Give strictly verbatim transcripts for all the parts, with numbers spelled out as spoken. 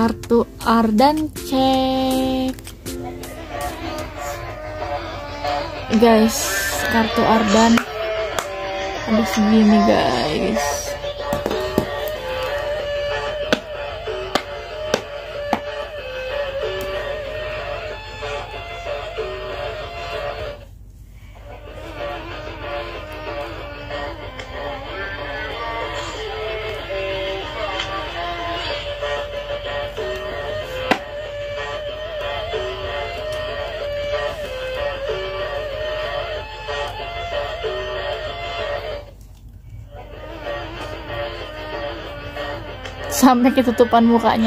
Kartu Ardan cek. Guys, kartu Ardan ada segini guys. Sampai ketutupan mukanya.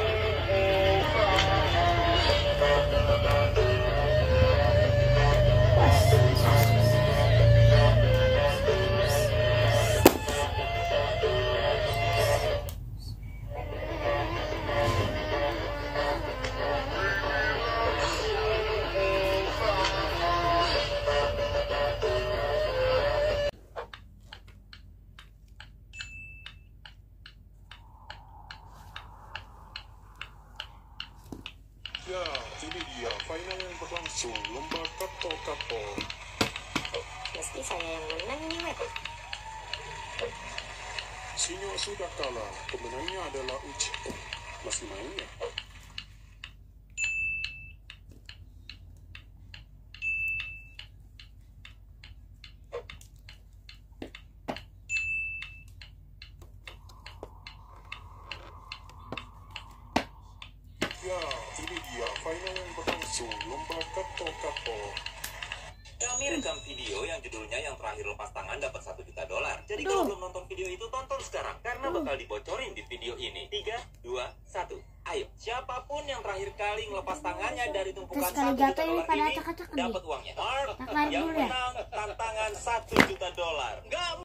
Ya, ini dia final yang berlangsung lomba kato-kato. Mesti saya yang menang nih, Web. Sinyo sudah kalah, pemenangnya adalah Uchiko. Masih main ya? Ya, ini dia final yang berlangsung lomba kato-kato. Kami rekam video yang judulnya yang terakhir lepas tangan dapat satu juta dolar. Jadi kalau belum nonton video itu, tonton sekarang karena bakal dibocorin di video ini. Tiga, dua, satu. Ayo, siapapun yang terakhir kali ngelepas tangannya dari tumpukan Terus kalau satu juta jatuh ini dolar pada ini acak-acak nih. dapat uangnya. Mark, Taklari yang dulu ya? menang tantangan satu juta dolar. Nggak